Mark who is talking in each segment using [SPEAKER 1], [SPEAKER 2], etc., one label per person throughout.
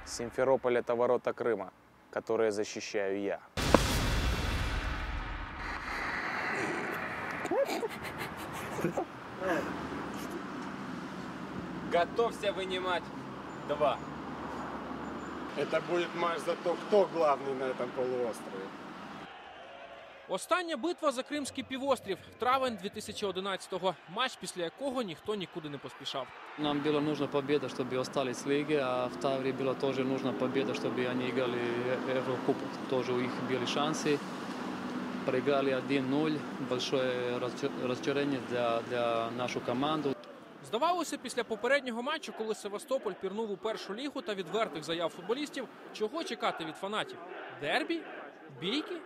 [SPEAKER 1] Симферополь – это ворота Крыма, которые защищаю я.
[SPEAKER 2] Готовься вынимать 2.
[SPEAKER 3] Это будет матч за то, кто главный на этом полуострове.
[SPEAKER 4] Остання битва за Кримський півострів. Травень 2011-го. Матч, після якого ніхто нікуди не поспішав.
[SPEAKER 5] Нам было нужна победа, чтобы остались в лиге, а в Таврии было тоже нужна победа, чтобы они играли Еврокубок. Тоже у них были шансы. Проиграли 1-0. Большое разочарование для нашу команду.
[SPEAKER 4] Здавалося, після попереднього матчу, коли Севастополь пірнув у першу лігу та відвертих заяв футболістів, чого чекати від фанатів? Дербі? Бійки?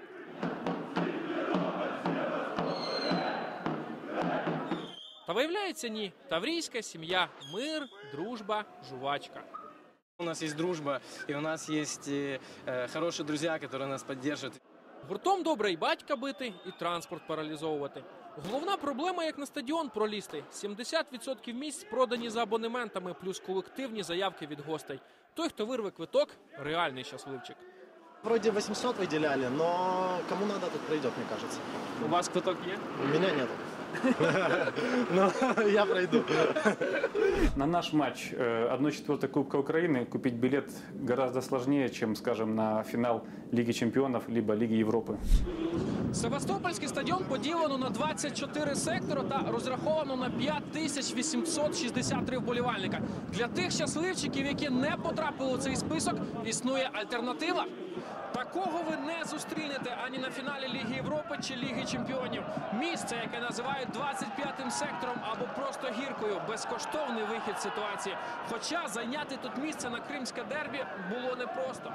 [SPEAKER 4] Та виявляється, ні. Таврійська сім'я, мир, дружба, жувачка.
[SPEAKER 6] У нас есть дружба, и у нас есть хорошие друзья, которые нас поддерживают.
[SPEAKER 4] Гуртом добре і батька бити, і транспорт паралізовувати. Головна проблема, як на стадіон пролізти. 70% місць продані за абонементами, плюс колективні заявки від гостей. Той, хто вирве квиток – реальний щасливчик.
[SPEAKER 7] Вроде 800 выделяли, но кому надо, тут пройдет, мне кажется.
[SPEAKER 6] У вас квиток есть?
[SPEAKER 7] У меня нет. Но я пройду.
[SPEAKER 8] На наш матч 1/4 Кубка Украины купить билет гораздо сложнее, чем, скажем, на финал Лиги Чемпионов либо Лиги Европы.
[SPEAKER 4] Севастопольський стадіон поділено на 24 сектори та розраховано на 5863 вболівальника. Для тих щасливчиків, які не потрапили у цей список, існує альтернатива. Такого ви не зустрінете ані на фіналі Ліги Європи чи Ліги Чемпіонів. Місце, яке називають 25-м сектором або просто гіркою. Безкоштовний вихід з ситуації. Хоча зайняти тут місце на кримське дербі було непросто.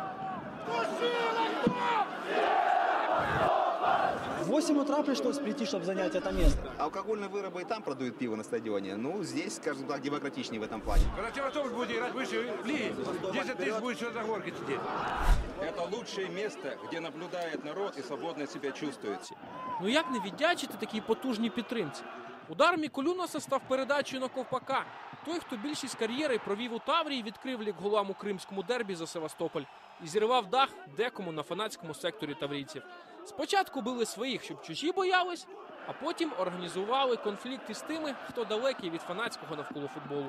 [SPEAKER 7] В 8 утра пришлось прийти, чтобы занять это место.
[SPEAKER 9] Алкогольные вырабы и там продают пиво на стадионе. Ну, здесь, скажем так, демократичнее в этом плане.
[SPEAKER 10] Когда Севастополь будет играть выше в лиге, 10 тысяч будет что-то на горке сидеть.
[SPEAKER 11] Это лучшее место, где наблюдает народ и свободно себя чувствует.
[SPEAKER 4] Ну як не віддячити такій потужній підтримці? Удар Міколюнаса став передачею на Ковпака. Той, хто більшість кар'єри провів у Таврії, відкрив лік голам у кримському дербі за Севастополь і зірвав дах декому на фанатському секторі таврійців. Спочатку били своїх, щоб чужі боялись, а потім організували конфлікт із тими, хто далекий від фанатського навколо футболу.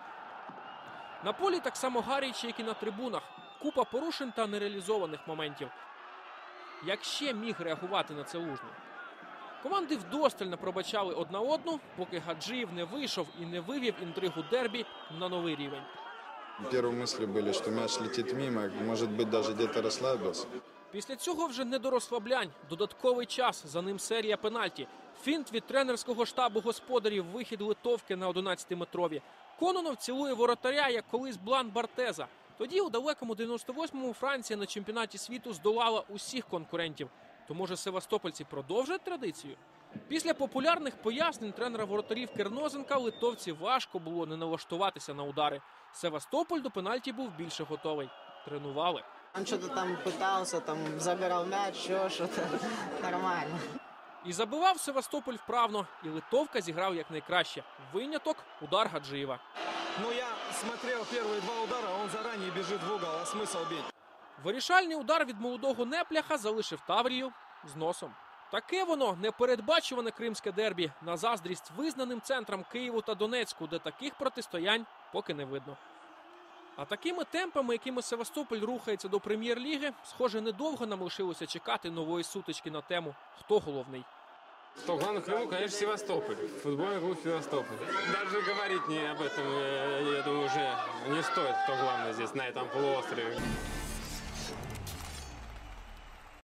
[SPEAKER 4] На полі так само гаряче, як і на трибунах. Купа порушень та нереалізованих моментів. Як ще міг реагувати на це Лужний? Команди вдосталь не пробачали одна одну, поки Гаджиєв не вийшов і не вивів інтригу дербі на новий рівень.
[SPEAKER 12] Первые мысли были, что мяч летит мимо, может быть, даже где-то расслабился.
[SPEAKER 4] Після цього вже не до розслаблянь. Додатковий час, за ним серія пенальті. Фінт від тренерського штабу господарів, вихід Литовки на 11-метрові. Кононов цілує воротаря, як колись Блан Бартеза. Тоді у далекому 98-му Франція на чемпіонаті світу здолала усіх конкурентів. То може севастопольці продовжать традицію? Після популярних пояснень тренера воротарів Кернозенка литовці важко було не налаштуватися на удари. Севастополь до пенальті був більше готовий. Тренували.
[SPEAKER 7] Он что-то там пытался, там забирал мяч, еще что-то. Нормально.
[SPEAKER 4] І забивав Севастополь вправно, і Литовка зіграв якнайкраще. Виняток – удар Гаджиєва.
[SPEAKER 6] Ну, я смотрел первые 2 удара, он заранее бежит в угол, а смысл бить?
[SPEAKER 4] Вирішальний удар від молодого Непляха залишив Таврію з носом. Таке воно непередбачуване кримське дербі, на заздрість визнаним центрам Києву та Донецьку, де таких протистоянь поки не видно. А такими темпами, якими Севастополь рухається до прем'єр-ліги, схоже, недовго нам лишилося чекати нової сутички на тему «Хто головний?».
[SPEAKER 2] Кто главный в Крыму, конечно, Севастополь. Футбольный клуб Севастополь. Даже говорить об этом, я думаю, уже не стоит, кто главный здесь, на этом полуострове.